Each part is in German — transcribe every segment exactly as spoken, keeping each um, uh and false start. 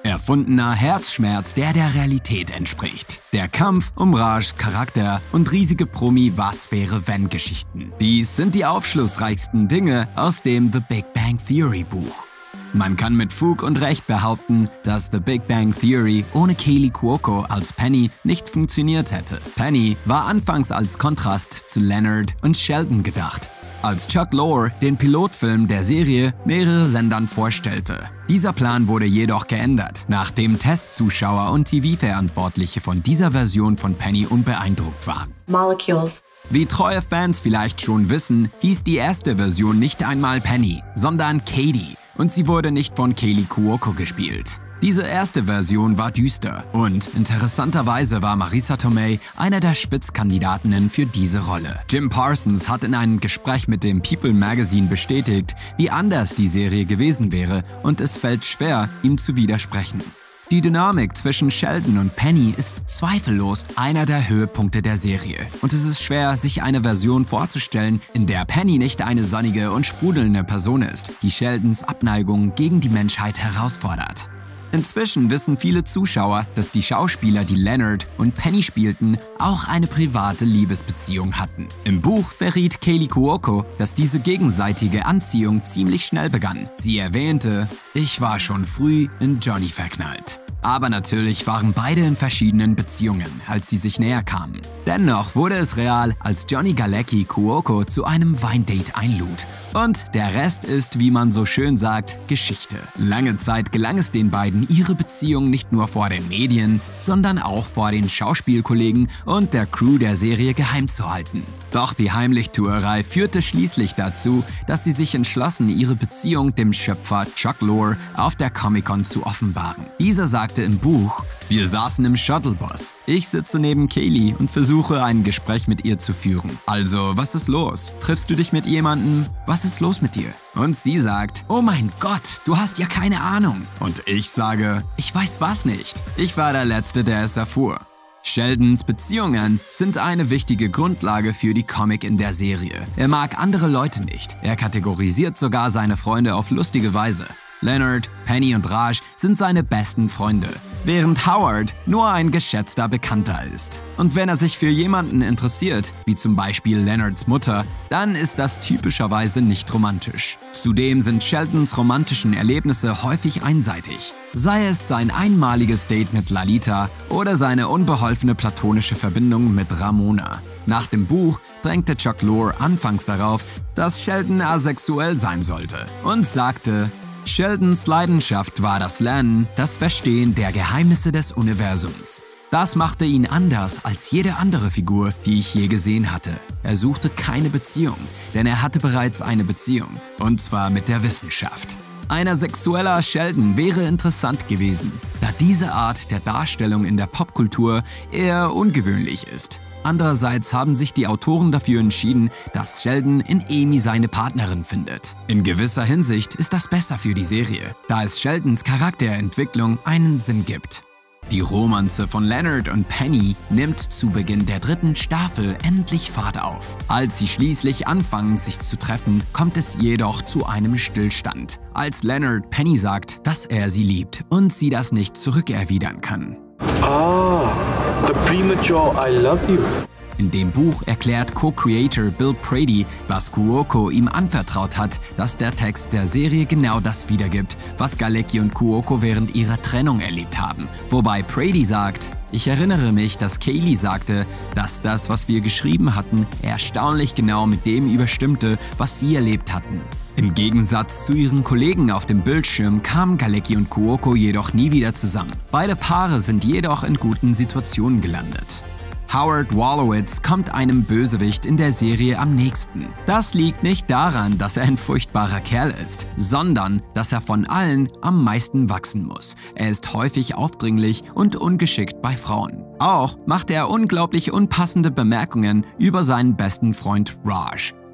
Erfundener Herzschmerz, der der Realität entspricht. Der Kampf um Rajs Charakter und riesige Promi-Was-wäre-wenn-Geschichten. Dies sind die aufschlussreichsten Dinge aus dem The Big Bang Theory Buch. Man kann mit Fug und Recht behaupten, dass The Big Bang Theory ohne Kaley Cuoco als Penny nicht funktioniert hätte. Penny war anfangs als Kontrast zu Leonard und Sheldon gedacht, als Chuck Lorre den Pilotfilm der Serie mehrere Sendern vorstellte. Dieser Plan wurde jedoch geändert, nachdem Testzuschauer und T V-Verantwortliche von dieser Version von Penny unbeeindruckt waren. Molecules. Wie treue Fans vielleicht schon wissen, hieß die erste Version nicht einmal Penny, sondern Katie, und sie wurde nicht von Kaley Cuoco gespielt. Diese erste Version war düster und interessanterweise war Marisa Tomei einer der Spitzkandidatinnen für diese Rolle. Jim Parsons hat in einem Gespräch mit dem People Magazine bestätigt, wie anders die Serie gewesen wäre, und es fällt schwer, ihm zu widersprechen. Die Dynamik zwischen Sheldon und Penny ist zweifellos einer der Höhepunkte der Serie. Und es ist schwer, sich eine Version vorzustellen, in der Penny nicht eine sonnige und sprudelnde Person ist, die Sheldons Abneigung gegen die Menschheit herausfordert. Inzwischen wissen viele Zuschauer, dass die Schauspieler, die Leonard und Penny spielten, auch eine private Liebesbeziehung hatten. Im Buch verriet Kaley Cuoco, dass diese gegenseitige Anziehung ziemlich schnell begann. Sie erwähnte, ich war schon früh in Johnny verknallt. Aber natürlich waren beide in verschiedenen Beziehungen, als sie sich näher kamen. Dennoch wurde es real, als Johnny Galecki Cuoco zu einem Weindate einlud. Und der Rest ist, wie man so schön sagt, Geschichte. Lange Zeit gelang es den beiden, ihre Beziehung nicht nur vor den Medien, sondern auch vor den Schauspielkollegen und der Crew der Serie geheim zu halten. Doch die Heimlichtuerei führte schließlich dazu, dass sie sich entschlossen, ihre Beziehung dem Schöpfer Chuck Lorre auf der Comic-Con zu offenbaren. Dieser sagte im Buch, wir saßen im Shuttlebus. Ich sitze neben Kaley und versuche, ein Gespräch mit ihr zu führen. Also, was ist los? Triffst du dich mit jemandem? Was ist los mit dir? Und sie sagt, oh mein Gott, du hast ja keine Ahnung. Und ich sage, ich weiß was nicht. Ich war der Letzte, der es erfuhr. Sheldons Beziehungen sind eine wichtige Grundlage für die Comic in der Serie. Er mag andere Leute nicht. Er kategorisiert sogar seine Freunde auf lustige Weise. Leonard, Penny und Raj sind seine besten Freunde, während Howard nur ein geschätzter Bekannter ist. Und wenn er sich für jemanden interessiert, wie zum Beispiel Leonards Mutter, dann ist das typischerweise nicht romantisch. Zudem sind Sheldons romantischen Erlebnisse häufig einseitig, sei es sein einmaliges Date mit Lalita oder seine unbeholfene platonische Verbindung mit Ramona. Nach dem Buch drängte Chuck Lorre anfangs darauf, dass Sheldon asexuell sein sollte und sagte, Sheldons Leidenschaft war das Lernen, das Verstehen der Geheimnisse des Universums. Das machte ihn anders als jede andere Figur, die ich je gesehen hatte. Er suchte keine Beziehung, denn er hatte bereits eine Beziehung, und zwar mit der Wissenschaft. Ein asexueller Sheldon wäre interessant gewesen, da diese Art der Darstellung in der Popkultur eher ungewöhnlich ist. Andererseits haben sich die Autoren dafür entschieden, dass Sheldon in Amy seine Partnerin findet. In gewisser Hinsicht ist das besser für die Serie, da es Sheldons Charakterentwicklung einen Sinn gibt. Die Romanze von Leonard und Penny nimmt zu Beginn der dritten Staffel endlich Fahrt auf. Als sie schließlich anfangen, sich zu treffen, kommt es jedoch zu einem Stillstand, als Leonard Penny sagt, dass er sie liebt und sie das nicht zurückerwidern kann. Ah, the premature I love you. In dem Buch erklärt Co-Creator Bill Prady, was Cuoco ihm anvertraut hat, dass der Text der Serie genau das wiedergibt, was Galecki und Cuoco während ihrer Trennung erlebt haben. Wobei Prady sagt, ich erinnere mich, dass Kaley sagte, dass das, was wir geschrieben hatten, erstaunlich genau mit dem überstimmte, was sie erlebt hatten. Im Gegensatz zu ihren Kollegen auf dem Bildschirm kamen Galecki und Cuoco jedoch nie wieder zusammen. Beide Paare sind jedoch in guten Situationen gelandet. Howard Wolowitz kommt einem Bösewicht in der Serie am nächsten. Das liegt nicht daran, dass er ein furchtbarer Kerl ist, sondern dass er von allen am meisten wachsen muss. Er ist häufig aufdringlich und ungeschickt bei Frauen. Auch macht er unglaublich unpassende Bemerkungen über seinen besten Freund Raj.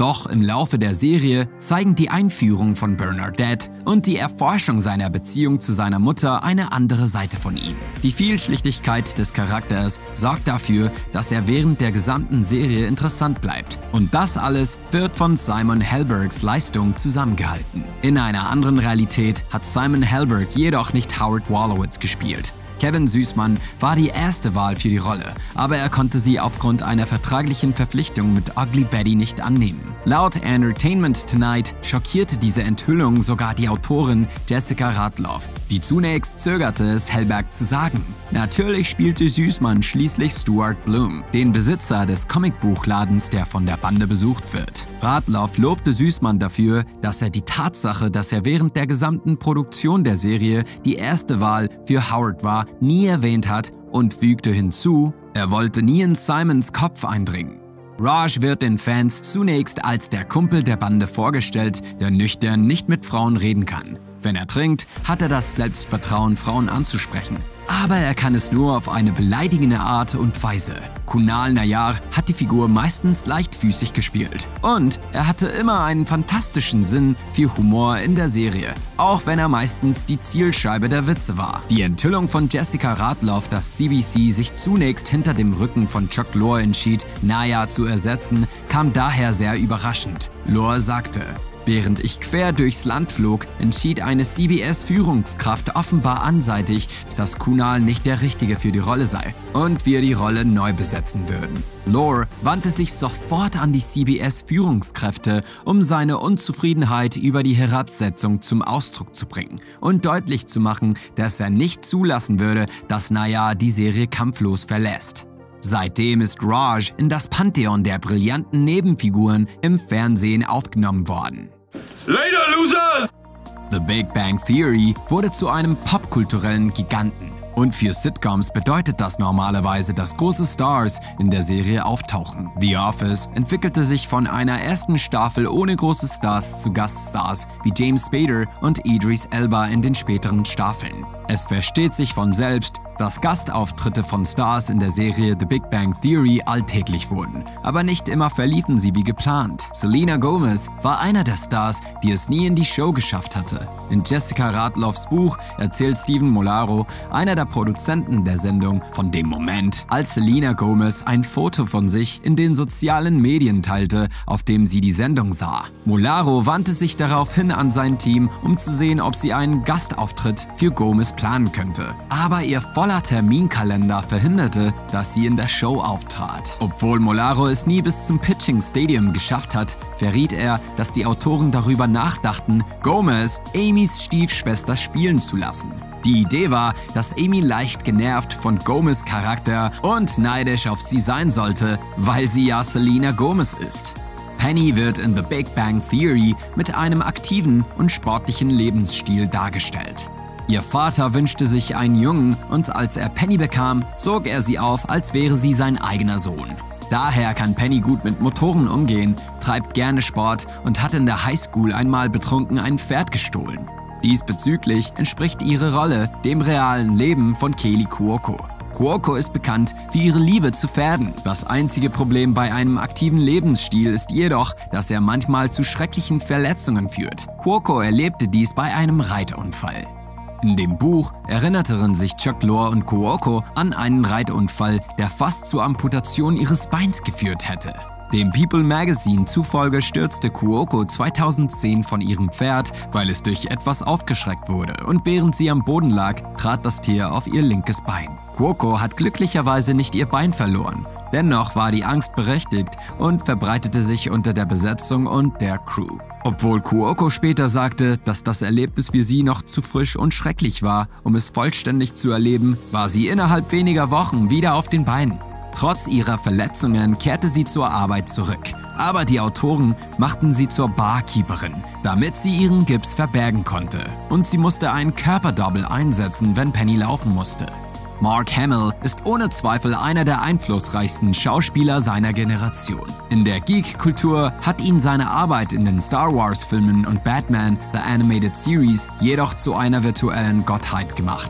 Doch im Laufe der Serie zeigen die Einführung von Bernadette und die Erforschung seiner Beziehung zu seiner Mutter eine andere Seite von ihm. Die Vielschichtigkeit des Charakters sorgt dafür, dass er während der gesamten Serie interessant bleibt. Und das alles wird von Simon Helbergs Leistung zusammengehalten. In einer anderen Realität hat Simon Helberg jedoch nicht Howard Wolowitz gespielt. Kevin Süßmann war die erste Wahl für die Rolle, aber er konnte sie aufgrund einer vertraglichen Verpflichtung mit Ugly Betty nicht annehmen. Laut Entertainment Tonight schockierte diese Enthüllung sogar die Autorin Jessica Radloff, die zunächst zögerte, es Helberg zu sagen. Natürlich spielte Süßmann schließlich Stuart Bloom, den Besitzer des Comicbuchladens, der von der Bande besucht wird. Radloff lobte Süßmann dafür, dass er die Tatsache, dass er während der gesamten Produktion der Serie die erste Wahl für Howard war, nie erwähnt hat und fügte hinzu, er wollte nie in Simons Kopf eindringen. Raj wird den Fans zunächst als der Kumpel der Bande vorgestellt, der nüchtern nicht mit Frauen reden kann. Wenn er trinkt, hat er das Selbstvertrauen, Frauen anzusprechen. Aber er kann es nur auf eine beleidigende Art und Weise. Kunal Nayyar hat die Figur meistens leichtfüßig gespielt. Und er hatte immer einen fantastischen Sinn für Humor in der Serie, auch wenn er meistens die Zielscheibe der Witze war. Die Enthüllung von Jessica Radloff, dass C B C sich zunächst hinter dem Rücken von Chuck Lorre entschied, Nayyar zu ersetzen, kam daher sehr überraschend. Lorre sagte: Während ich quer durchs Land flog, entschied eine C B S-Führungskraft offenbar anseitig, dass Kunal nicht der Richtige für die Rolle sei und wir die Rolle neu besetzen würden. Lorre wandte sich sofort an die C B S-Führungskräfte, um seine Unzufriedenheit über die Herabsetzung zum Ausdruck zu bringen und deutlich zu machen, dass er nicht zulassen würde, dass Nayyar die Serie kampflos verlässt. Seitdem ist Raj in das Pantheon der brillanten Nebenfiguren im Fernsehen aufgenommen worden. Later, losers! The Big Bang Theory wurde zu einem popkulturellen Giganten. Und für Sitcoms bedeutet das normalerweise, dass große Stars in der Serie auftauchen. The Office entwickelte sich von einer ersten Staffel ohne große Stars zu Gaststars wie James Spader und Idris Elba in den späteren Staffeln. Es versteht sich von selbst, dass Gastauftritte von Stars in der Serie The Big Bang Theory alltäglich wurden, aber nicht immer verliefen sie wie geplant. Selena Gomez war einer der Stars, die es nie in die Show geschafft hatte. In Jessica Radloffs Buch erzählt Stephen Molaro, einer der Produzenten der Sendung, von dem Moment, als Selena Gomez ein Foto von sich in den sozialen Medien teilte, auf dem sie die Sendung sah. Molaro wandte sich daraufhin an sein Team, um zu sehen, ob sie einen Gastauftritt für Gomez planen könnte. Aber ihr voller Terminkalender verhinderte, dass sie in der Show auftrat. Obwohl Molaro es nie bis zum Pitching Stadium geschafft hat, verriet er, dass die Autoren darüber nachdachten, Gomez, Amys Stiefschwester, spielen zu lassen. Die Idee war, dass Amy leicht genervt von Gomez' Charakter und neidisch auf sie sein sollte, weil sie ja Selena Gomez ist. Penny wird in The Big Bang Theory mit einem aktiven und sportlichen Lebensstil dargestellt. Ihr Vater wünschte sich einen Jungen und als er Penny bekam, zog er sie auf, als wäre sie sein eigener Sohn. Daher kann Penny gut mit Motoren umgehen, treibt gerne Sport und hat in der Highschool einmal betrunken ein Pferd gestohlen. Diesbezüglich entspricht ihre Rolle dem realen Leben von Kaley Cuoco. Cuoco ist bekannt für ihre Liebe zu Pferden. Das einzige Problem bei einem aktiven Lebensstil ist jedoch, dass er manchmal zu schrecklichen Verletzungen führt. Cuoco erlebte dies bei einem Reitunfall. In dem Buch erinnerten sich Chuck Lorre und Cuoco an einen Reitunfall, der fast zur Amputation ihres Beins geführt hätte. Dem People Magazine zufolge stürzte Cuoco zweitausendzehn von ihrem Pferd, weil es durch etwas aufgeschreckt wurde und während sie am Boden lag, trat das Tier auf ihr linkes Bein. Cuoco hat glücklicherweise nicht ihr Bein verloren. Dennoch war die Angst berechtigt und verbreitete sich unter der Besetzung und der Crew. Obwohl Cuoco später sagte, dass das Erlebnis für sie noch zu frisch und schrecklich war, um es vollständig zu erleben, war sie innerhalb weniger Wochen wieder auf den Beinen. Trotz ihrer Verletzungen kehrte sie zur Arbeit zurück. Aber die Autoren machten sie zur Barkeeperin, damit sie ihren Gips verbergen konnte. Und sie musste einen Körperdouble einsetzen, wenn Penny laufen musste. Mark Hamill ist ohne Zweifel einer der einflussreichsten Schauspieler seiner Generation. In der Geek-Kultur hat ihn seine Arbeit in den Star Wars-Filmen und Batman The Animated Series jedoch zu einer virtuellen Gottheit gemacht.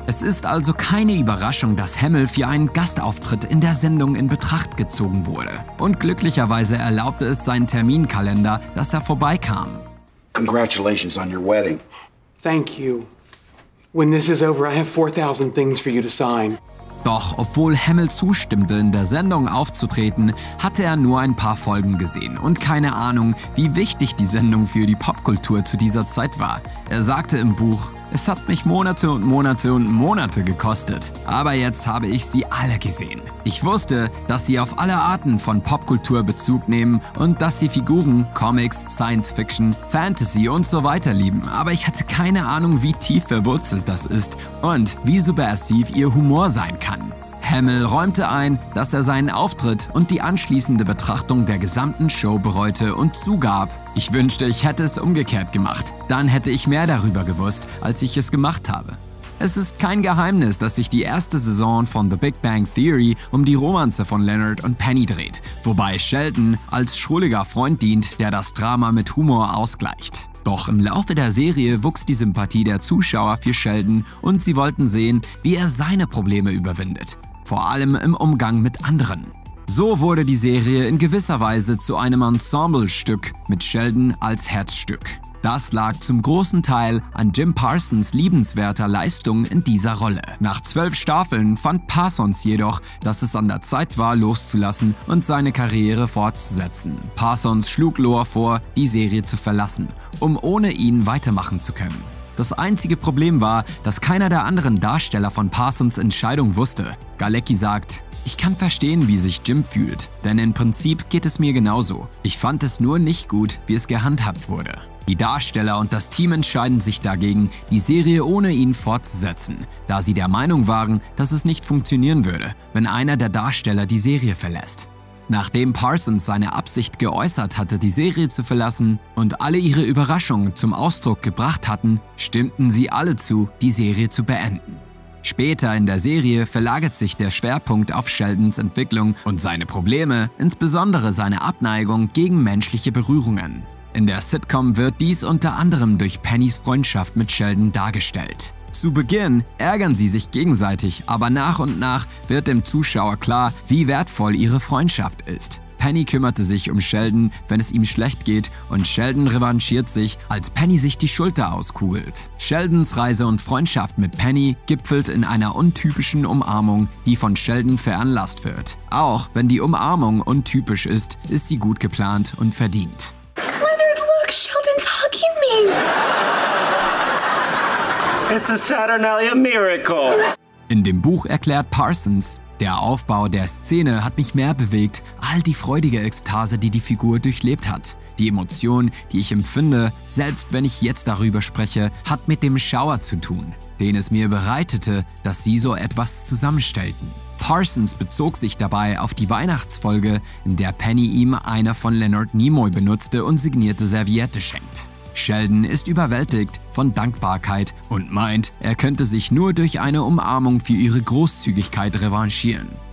Es ist also keine Überraschung, dass Hamill für einen Gastauftritt in der Sendung in Betracht gezogen wurde. Und glücklicherweise erlaubte es sein Terminkalender, dass er vorbeikam. Congratulations on your wedding. Thank you. When this is over, I have four thousand things for you to sign. Doch obwohl Hamill zustimmte, in der Sendung aufzutreten, hatte er nur ein paar Folgen gesehen und keine Ahnung, wie wichtig die Sendung für die Popkultur zu dieser Zeit war. Er sagte im Buch: Es hat mich Monate und Monate und Monate gekostet, aber jetzt habe ich sie alle gesehen. Ich wusste, dass sie auf alle Arten von Popkultur Bezug nehmen und dass sie Figuren, Comics, Science Fiction, Fantasy und so weiter lieben, aber ich hatte keine Ahnung, wie tief verwurzelt das ist und wie subversiv ihr Humor sein kann. Hamill räumte ein, dass er seinen Auftritt und die anschließende Betrachtung der gesamten Show bereute und zugab: Ich wünschte, ich hätte es umgekehrt gemacht. Dann hätte ich mehr darüber gewusst, als ich es gemacht habe. Es ist kein Geheimnis, dass sich die erste Saison von The Big Bang Theory um die Romanze von Leonard und Penny dreht, wobei Sheldon als schrulliger Freund dient, der das Drama mit Humor ausgleicht. Doch im Laufe der Serie wuchs die Sympathie der Zuschauer für Sheldon und sie wollten sehen, wie er seine Probleme überwindet. Vor allem im Umgang mit anderen. So wurde die Serie in gewisser Weise zu einem Ensemblestück mit Sheldon als Herzstück. Das lag zum großen Teil an Jim Parsons liebenswerter Leistung in dieser Rolle. Nach zwölf Staffeln fand Parsons jedoch, dass es an der Zeit war, loszulassen und seine Karriere fortzusetzen. Parsons schlug Lore vor, die Serie zu verlassen, um ohne ihn weitermachen zu können. Das einzige Problem war, dass keiner der anderen Darsteller von Parsons Entscheidung wusste. Galecki sagt: Ich kann verstehen, wie sich Jim fühlt, denn im Prinzip geht es mir genauso. Ich fand es nur nicht gut, wie es gehandhabt wurde. Die Darsteller und das Team entscheiden sich dagegen, die Serie ohne ihn fortzusetzen, da sie der Meinung waren, dass es nicht funktionieren würde, wenn einer der Darsteller die Serie verlässt. Nachdem Parsons seine Absicht geäußert hatte, die Serie zu verlassen und alle ihre Überraschungen zum Ausdruck gebracht hatten, stimmten sie alle zu, die Serie zu beenden. Später in der Serie verlagert sich der Schwerpunkt auf Sheldons Entwicklung und seine Probleme, insbesondere seine Abneigung gegen menschliche Berührungen. In der Sitcom wird dies unter anderem durch Pennys Freundschaft mit Sheldon dargestellt. Zu Beginn ärgern sie sich gegenseitig, aber nach und nach wird dem Zuschauer klar, wie wertvoll ihre Freundschaft ist. Penny kümmerte sich um Sheldon, wenn es ihm schlecht geht, und Sheldon revanchiert sich, als Penny sich die Schulter auskugelt. Sheldons Reise und Freundschaft mit Penny gipfelt in einer untypischen Umarmung, die von Sheldon veranlasst wird. Auch wenn die Umarmung untypisch ist, ist sie gut geplant und verdient. Leonard, look, Sheldon's hugging me. It's a Saturnalia miracle. In dem Buch erklärt Parsons: Der Aufbau der Szene hat mich mehr bewegt, all die freudige Ekstase, die die Figur durchlebt hat. Die Emotion, die ich empfinde, selbst wenn ich jetzt darüber spreche, hat mit dem Schauer zu tun, den es mir bereitete, dass sie so etwas zusammenstellten. Parsons bezog sich dabei auf die Weihnachtsfolge, in der Penny ihm eine von Leonard Nimoy benutzte und signierte Serviette schenkt. Sheldon ist überwältigt von Dankbarkeit und meint, er könnte sich nur durch eine Umarmung für ihre Großzügigkeit revanchieren.